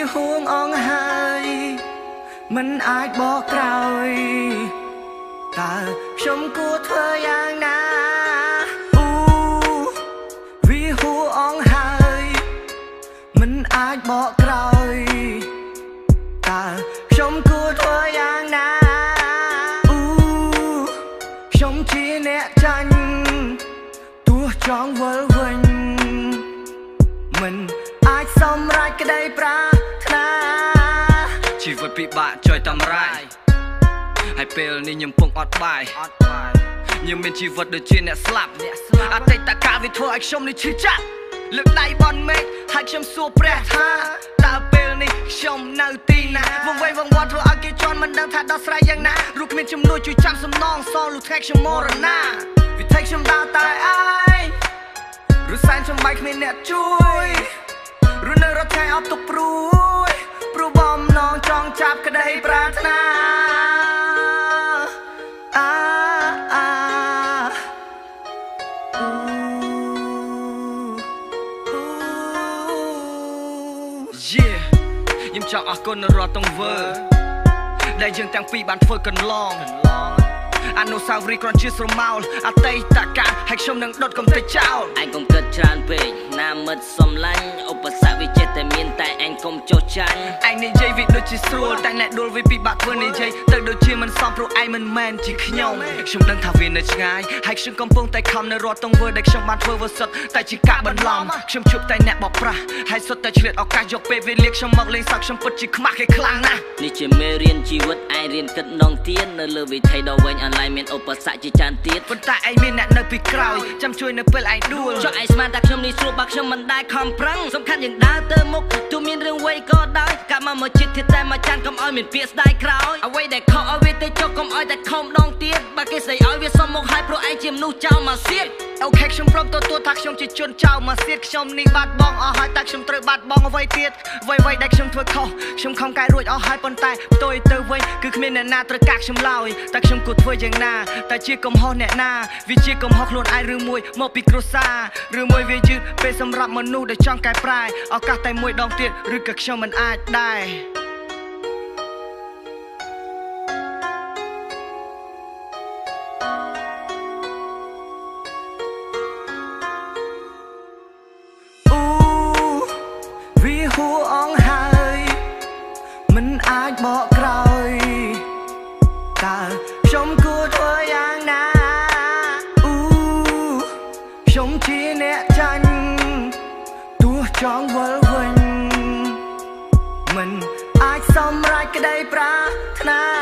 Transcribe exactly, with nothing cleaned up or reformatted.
ห่วงอ่องหายมันอาจบอกกล่าวแต่ชมกูเธออย่างนาอู้วิห่วงอ่องหายมันอาจบอกกล่าวแต่ชมกูเธออย่างนาอู้ชมชีเนจันตัวจองเวอร์วินมันอาจสมรักก็ได้ปราถนาชีวิตពិបាកចុយតាមរាយហើយពេលនេះខ្ញុំពងអត់បាយខ្ញុំមានជីវិតដូចជាអ្នកស្លាប់អតីតកាលវាធ្វើឲ្យខ្ញុំនេះឈឺចាប់លើកដៃបនមេឃហើយខ្ញុំសួរព្រះថាតើពេលនេះខ្ញុំនៅទីណាវង្វេងវង្វាត់ធ្វើឲ្យគេជន់មិនដឹងថាដោះស្រាយយ៉ាងណារូបគ្មានជំនួយជួយចាំសំណងសងលុះថ្ងៃខ្ញុំមរណាវិធីខ្ញុំដើរតែឯងឬសែនចំបៃគ្មានអ្នកជួយឬនៅរត់ថ្ងៃអត់ទុកព្រួយព្រោះបំណងចង់ចាប់ក្តីប្រាថ្នាអាអាយេខ្ញុំចង់អរគុណរាល់ទង្វើដែលយើងទាំងពីរបានធ្វើកន្លងអនុស្សាវរីយ៍គ្រាន់ជាស្រមោលអតីតកាលហើយខ្ញុំនឹងដុតកំទេចចោលឯងកុំគិតច្រើនពេកណាមិត្តសំឡាញ់ឧបសគ្គវាចេះតែមានតែឯងកុំចុះចាញ់ឯងនិយាយវាដូចជាស្រួលតែអ្នកដួលវាពិបាកធ្វើនិយាយទៅដូចជាមិនសមព្រោះឯងមិនមែនជាខ្ញុំខ្ញុំដឹងថាវានៅឆ្ងាយហើយខ្ញុំកំពុងតែខំនៅរត់ទង្វើដែលខ្ញុំបានធ្វើវាសុទ្ធតែជាការបន្លំខ្ញុំជួបតែអ្នកបបប្រាស់ហើយសុទ្ធតែឆ្លៀតឱកាសយកពេលវេលាខ្ញុំមកលេងសើចខ្ញុំពិតជាខ្មាស់គេខ្លាំងណាស់នេះជាមេរៀនជីវិតឯងរៀនគិតម្ដងទៀតនៅលើវិថីដ៏វែងអន្លាយមានឧបសគ្គជាច្រើនទៀតប៉ុន្តែឯងមានអ្នកនៅពីក្រោយចាំជួយនៅពេលឯងដួលចុះឯងស្មានថាខ្ញុំនេះស្រួលបើខ្ញុំមិនដែលខំប្រឹងសំខាន់យើងដើរទៅមុខទោះមានរឿងអ្វីក៏ដោយកាប់មកមកចិត្តទៀតតែមកចាន់កុំឲ្យមានពាក្យស្ដាយក្រោយអ្វីដែលខុសឲ្យវាទៅចុះកុំឲ្យតែខំដងទៀតបើគេស្ដីឲ្យវាសុំមកឲ្យព្រោះឯងជាមនុស្សចោលមកសៀតអូខេខ្ញុំព្រមទទួលថាខ្ញុំជាជនចោលមកសៀតខ្ញុំនេះបាត់បង់អស់ហើយតែខ្ញុំត្រូវបាត់បង់អ្វីទៀតអ្វីអ្វីដែលខ្ញុំធ្វើខុសខ្ញុំខំកែរួចអស់ហើយប៉ុន្តែផ្ទុយទៅវិញគឺគ្មានអ្នកណាត្រូវកាកខ្ញុំឡើយតែខ្ញុំគួរធ្វើយ៉ាងណាតែជាកំហុសអ្នកណាវាជាកំហុសខ្លួនឯងឬមួយមកពីគ្រួសារឬមួយវាយឺតពេលសម្រាប់មនុស្សដែលចង់កែប្រែឱកាសតែមួយដងទៀតឬក៏ខ្ញុំមិនអាចដែរហួរអងហើយមិនអាចបកក្រោយតើខ្ញុំគួរធ្វើយ៉ាងណាអូខ្ញុំជាអ្នកចាញ់ទោះចង់វិលវិញមិនអាចសម្រេចក្តីប្រាថ្នា